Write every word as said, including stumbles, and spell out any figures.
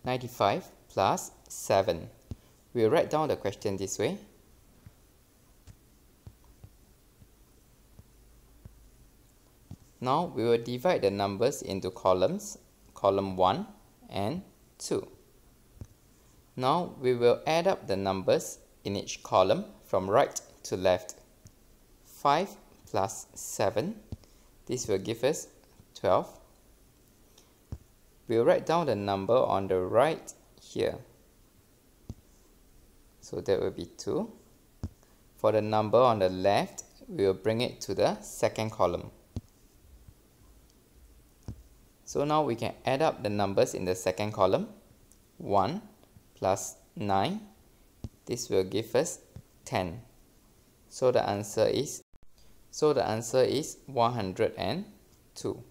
ninety-five plus seven. We'll write down the question this way. Now we will divide the numbers into columns, column one and two. Now we will add up the numbers in each column from right to left. five plus seven, this will give us twelve. We'll write down the number on the right here. So that will be two. For the number on the left, we will bring it to the second column. So now we can add up the numbers in the second column. one plus nine, this will give us ten. So the answer is so the answer is one hundred two.